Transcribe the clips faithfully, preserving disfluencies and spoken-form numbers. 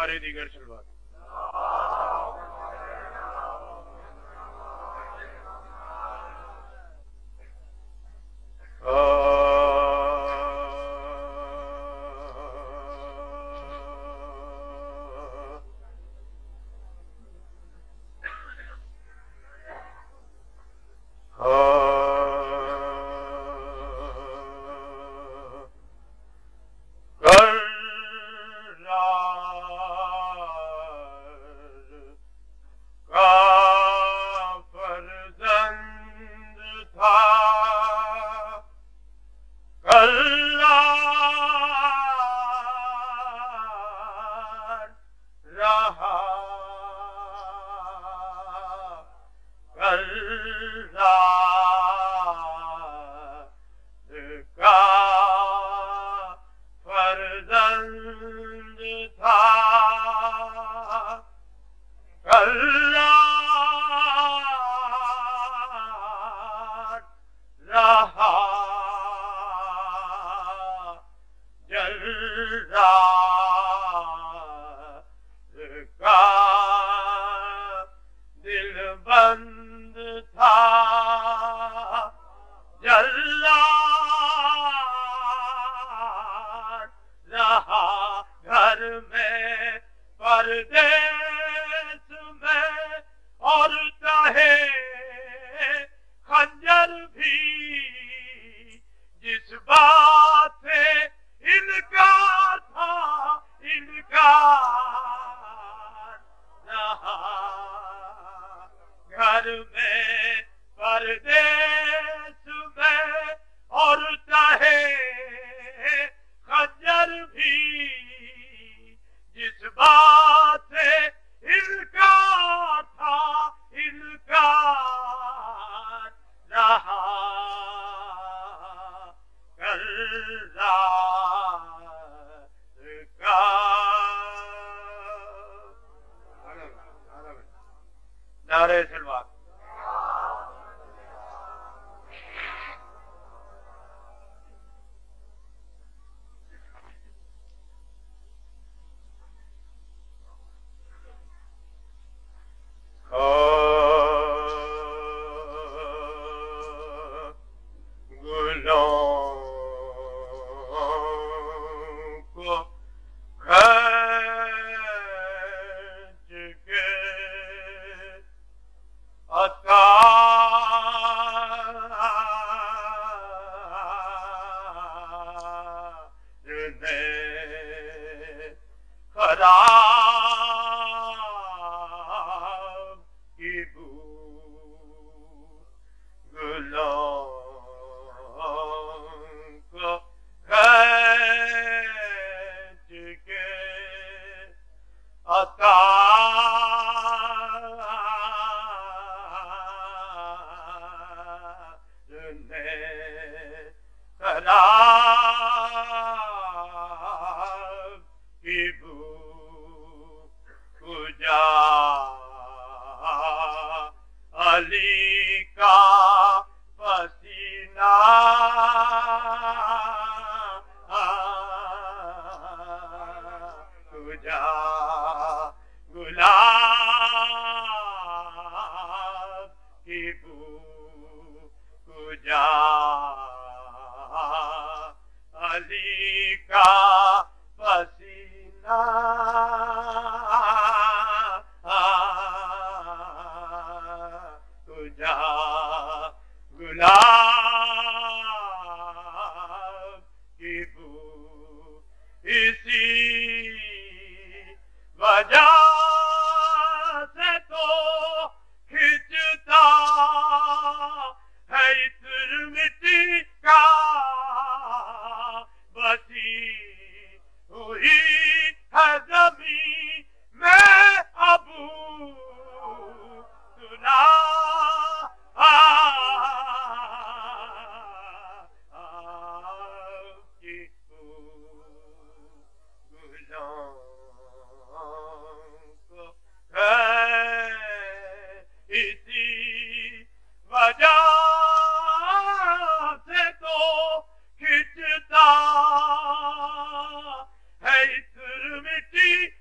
بارے دیگر شلوات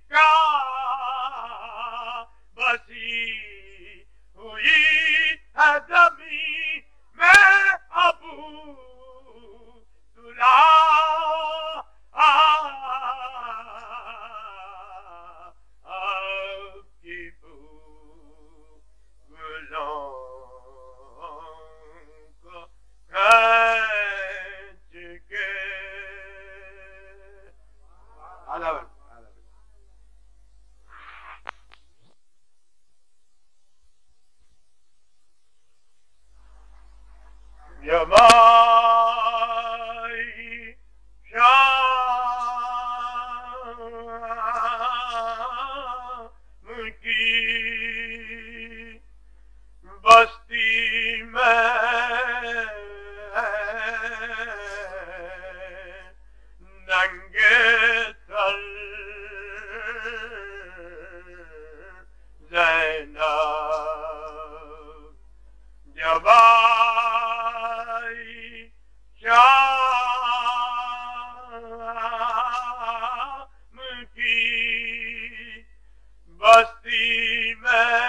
کا بسی ہوئی ہے زمین میں ابو تلا یمائی شام کی بستی میں ننگے سر زینب جب آئی شام کی بستی میں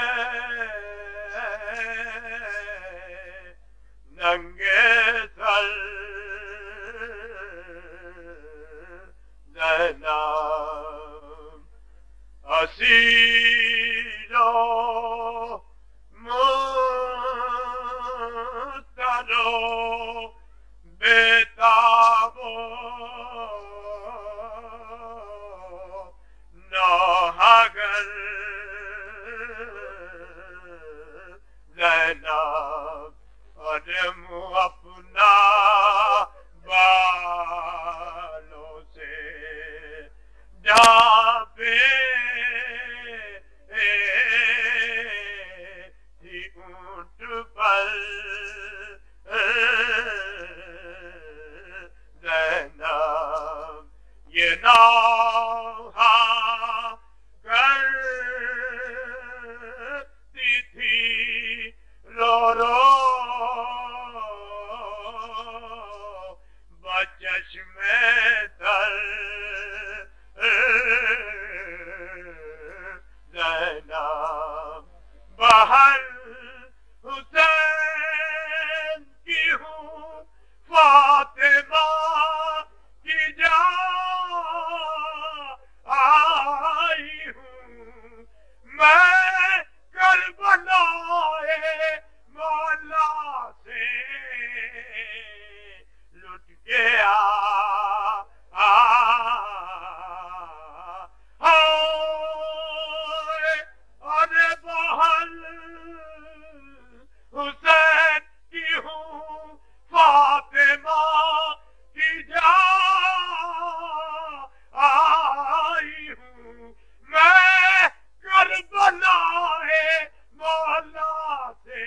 ننگے سر زینب اسیر و مستر و بیتاب و ناہگر زینب ارم اپنا بالوں سے ڈھانپے تھی اونٹ پر زینب یہ نوحہ کرتی تھی رو رو بچشم تر زینب بہر حسین کی ہوں فاطمہ کی جان آئی ہوں میں کربلا مولا سے لٹ کے آ ارے بہل حسین کی ہوں فاطمہ کی جان آئی ہوں میں کربلا مولا سے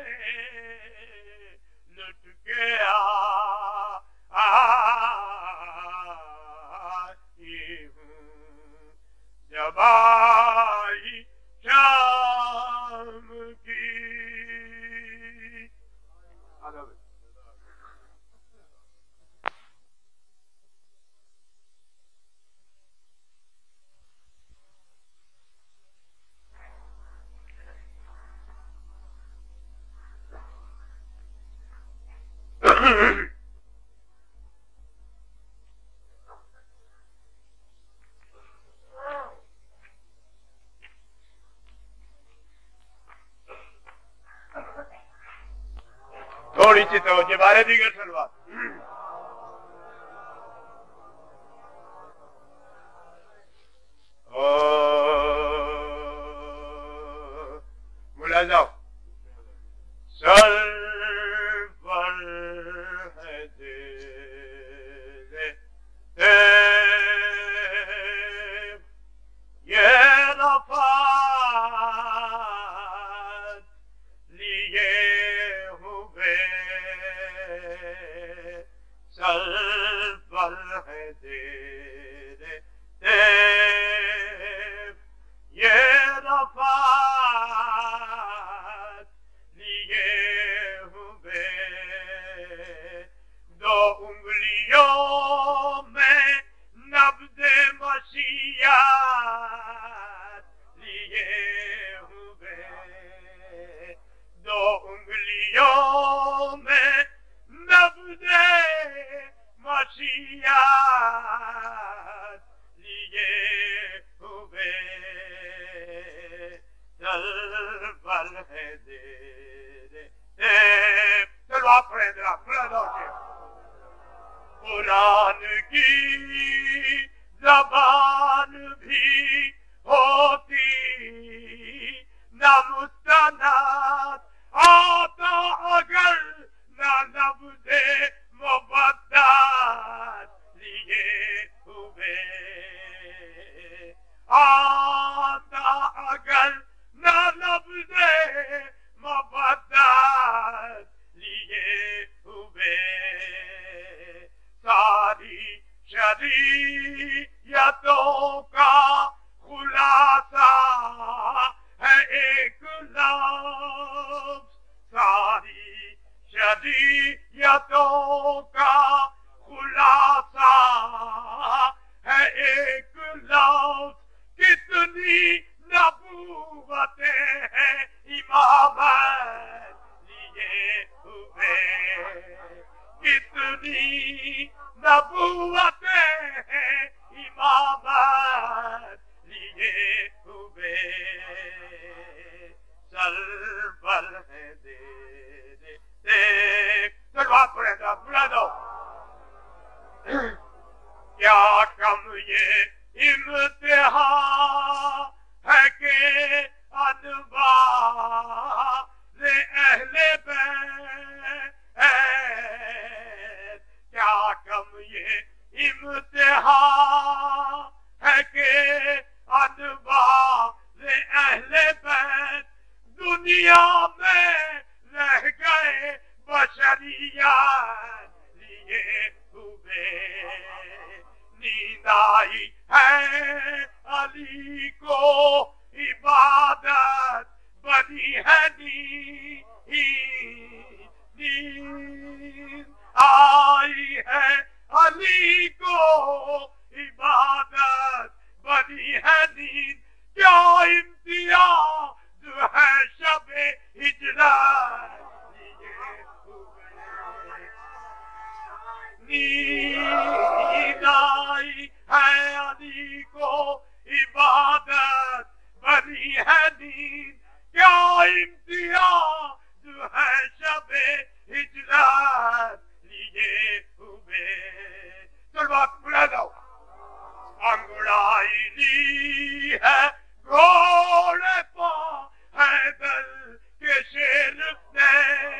لٹ کے آئی ہوں جب آئی شام کی تھوڑی سی توجہ بارے دیگر سلوات ملازم سر پر ہے تیرے تیب یہ رفعت لیے ہوئے نہ مستند آتا اگر نہ لفظ مبدل لیے ہوئے آتا اگر نہ لفظ مبدل لیے ہوئے ساری شریعتوں کا خلاصہ ہے ایک لفظ ساری شریعتوں کا خلاصہ ہے ایک لفظ کتنی نبوتیں ہیں امامت لیے ہوئے کتنی نبوتیں ہیں امامت لیے ہوئے سر پر ہے دے دے دیکھ سلوات پڑھے دو پڑھے دو کیا کم یہ امتحان ہے کہ انوار اہل بیت کیا کم یہ امتحان ہے کہ انوار اہل بیت دنیا میں رہ گئے بشریت لیے ہوئے نیند آئی ہے علی کو عبادت بنی ہے نیند نیند آئی ہے علی کو عبادت بنی ہے نیند کیا امتیاز ہے شب ہجرت لیے ہوئے نیند آئی ہے علی کو عبادت بنی ہے نیند کیا امتیاز ہے شب ہجرت لیے ہوئے چلو پڑھا دو انگڑائی لی ہے گھوڑے پا حیدر کے شیر نے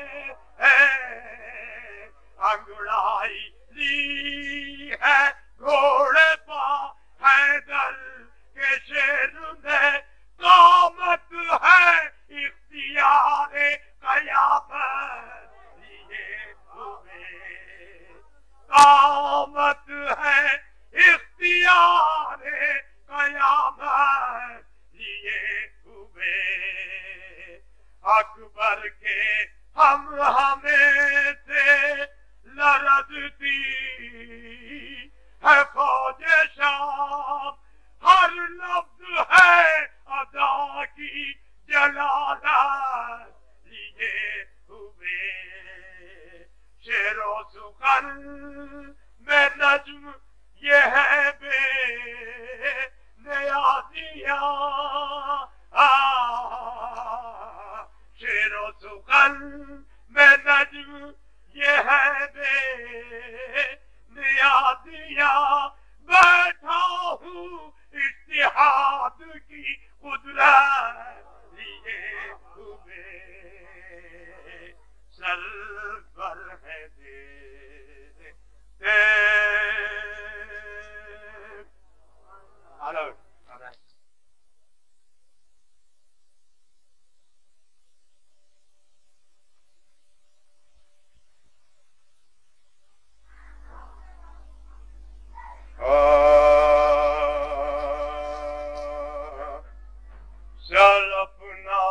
انگڑائی لی ہے گھوڑے پا حیدر کے شیر نے قامت ہے اختیار قیامت لیے ہوئے قامت ہے اختیار قیامت لیے ہوئے اکبر کے ہم ہمیں سے لرزتی ہے فوج شام ہر لفظ ہے ادا کی جلالت لیے ہوئے شعر و سخن میں نجم یہ ہے بے نیازیاں شعر و سخن میں نجم یہ ہے بے نیازیاں بیٹھا ہوں اتحاد کی قدرت لیے ہوئے سر پر ہے دے Hello. All right. चल अपना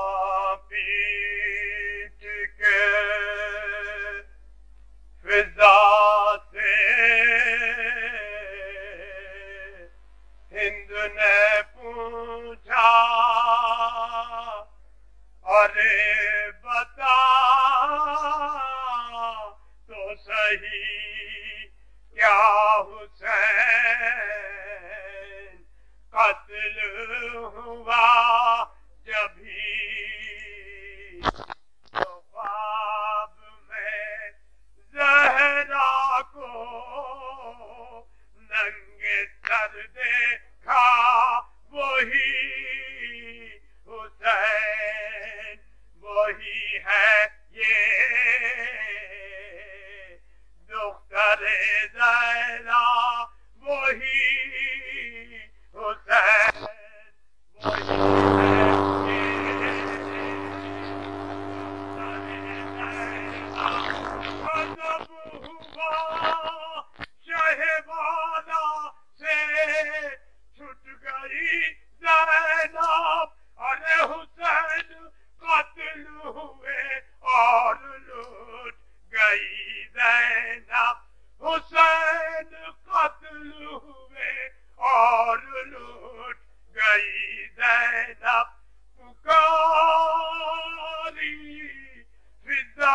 पीठ के फिजा से हिंद ने पूछा अरे बता तो सही क्या हुसैन कत्ल हुआ जब भी तो ख्वाब में ज़हरा को नंगे सर देखा वही हुसैन زینب ارے حسین قتل ہوئے اور لوٹ گئی زینب حسین قتل ہوئے اور لوٹ گئی زینب پکاری فضا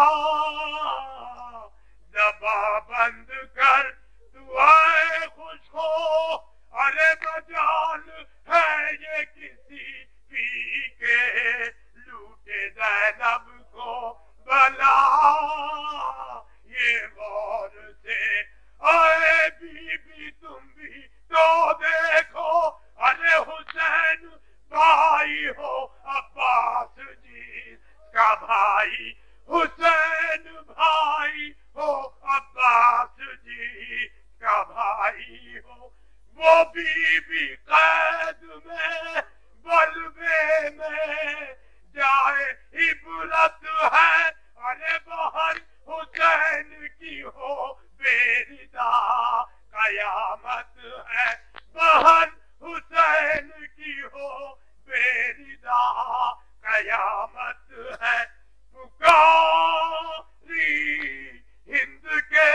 زباں بند کر دعائے خوش ہو ارے مجال ہے یہ کسی پی کے لوٹے زینب کو بلا یہ غور سے آئے بی بی تم بھی تو دیکھو ارے حسین بھائی ہو عباس جی کا بھائی حسین بھائی ہو عباس جی کا بھائی ہو وہ بی بی قید میں بلبے میں جائے عبرت ہے ارے بہن حسین کی ہو بیردا قیامت ہے بہن حسین کی ہو بیردا قیامت ہے پکاری ہند کے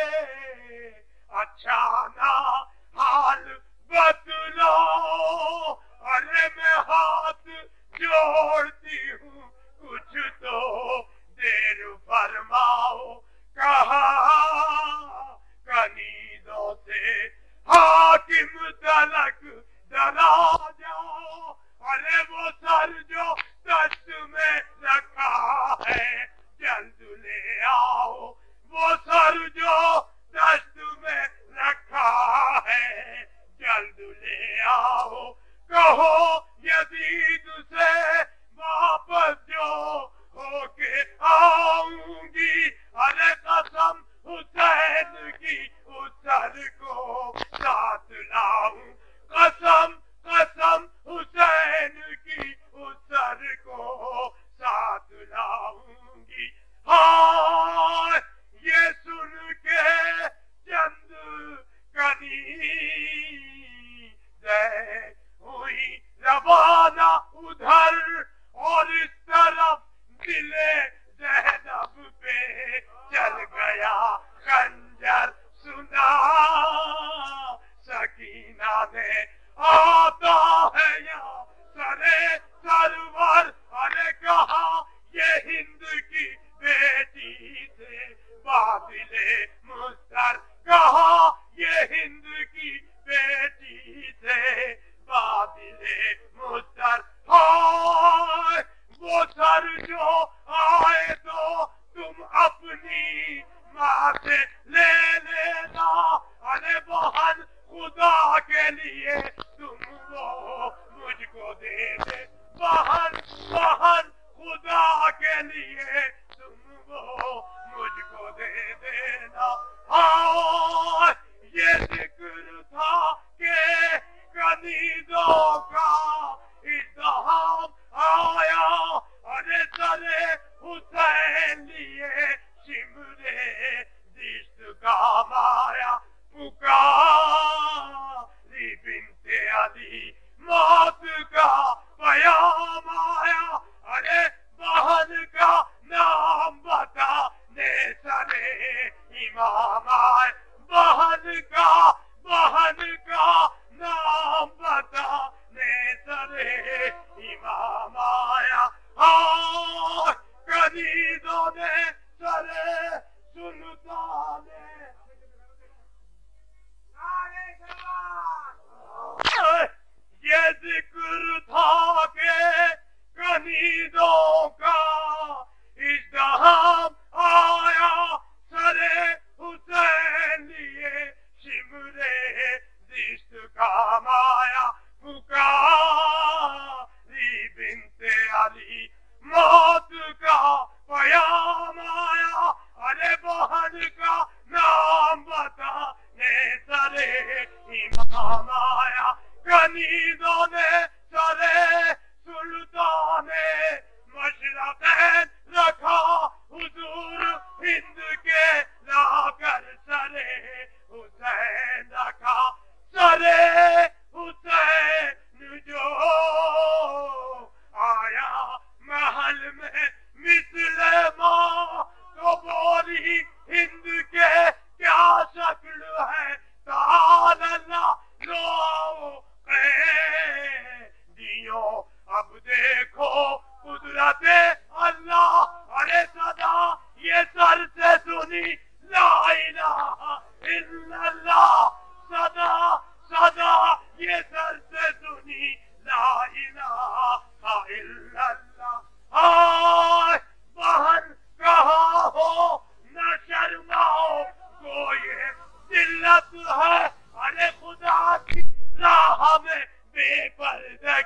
اچھا نا حال بدلو ارے میں ہاتھ جوڑتی ہوں کچھ تو دیر فرماؤ کہا کنیزوں سے حاکم تلک ڈرا جاؤ ارے وہ سر جو دست میں رکھا ہے جلد لے آؤ وہ سر جو دست میں رکھا ہے جلد لے آؤ کہو یزید سے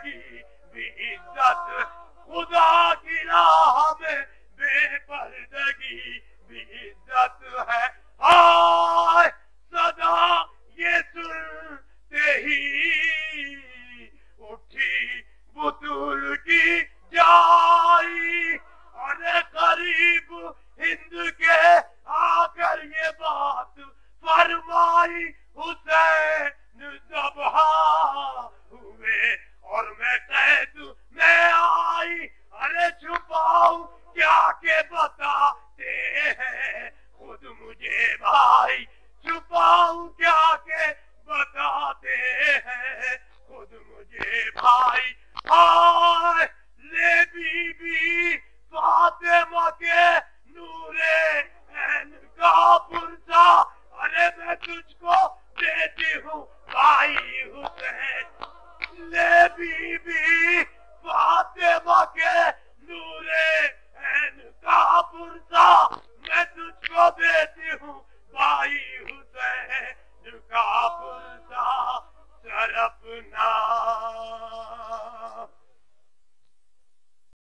پردگی بھی عزت، خدا کی راہ میں بے پردگی بھی عزت ہے۔ آئے صدا یہ سنتے ہی اٹھی بطول کی جائی، ارے قریب ہند کے آ کر یہ بات فرمائی، حسین ذبح ہوئے اور میں قید میں آئی، ارے چھپاؤں کیا کہ بتاتے ہیں خود مجھے بھائی، چھپاؤں کیا کہ بتاتے ہیں خود مجھے بھائی۔ آئے لے بی بی فاطمہ کے نور عین کا پرسا، ارے میں تجھ کو دیتی ہوں بھائی حسین، لے بی بی